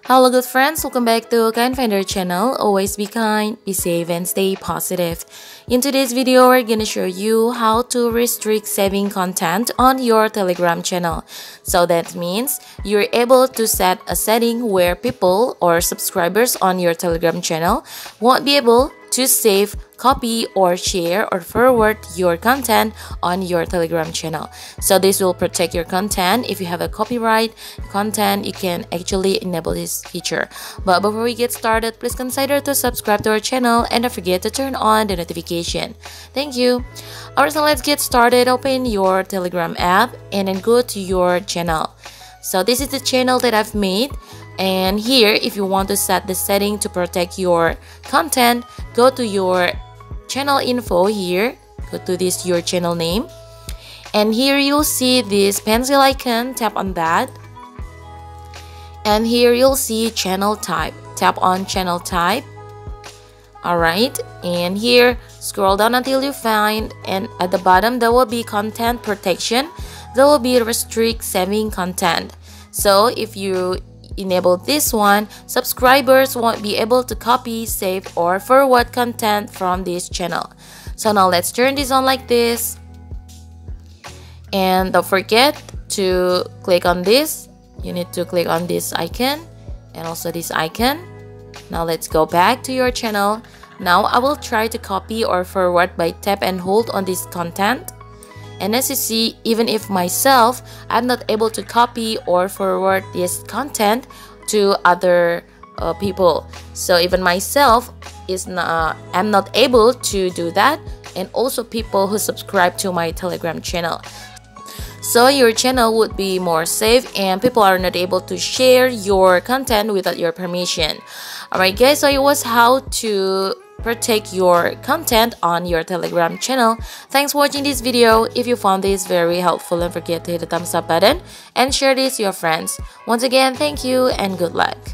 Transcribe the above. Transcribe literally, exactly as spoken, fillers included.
Hello good friends, welcome back to Kind Finder channel. Always be kind, be safe and stay positive. In today's video, we're gonna show you how to restrict saving content on your Telegram channel. So that means you're able to set a setting where people or subscribers on your Telegram channel won't be able to save, copy, or share or forward your content on your Telegram channel. So this will protect your content. If you have a copyright content, you can actually enable this feature. But before we get started, please consider to subscribe to our channel and don't forget to turn on the notification. Thank you. Alright, so let's get started. Open your Telegram app and then go to your channel. So this is the channel that I've made. And here, if you want to set the setting to protect your content, go to your channel info here, go to this your channel name, and here you'll see this pencil icon, tap on that, and here you'll see channel type, tap on channel type. Alright, and here scroll down until you find, and at the bottom there will be content protection. There will be restrict saving content. So if you enable this one, subscribers won't be able to copy, save, or forward content from this channel. So now let's turn this on like this, and don't forget to click on this. You need to click on this icon and also this icon. Now let's go back to your channel. Now I will try to copy or forward by tap and hold on this content. And as you see, even if myself, I'm not able to copy or forward this content to other uh, people. So even myself is not, I'm not able to do that, and also people who subscribe to my Telegram channel. So your channel would be more safe and people are not able to share your content without your permission. Alright guys, so it was how to protect your content on your Telegram channel. Thanks for watching this video. If you found this very helpful, don't forget to hit the thumbs up button and share this to your friends. Once again, thank you and good luck.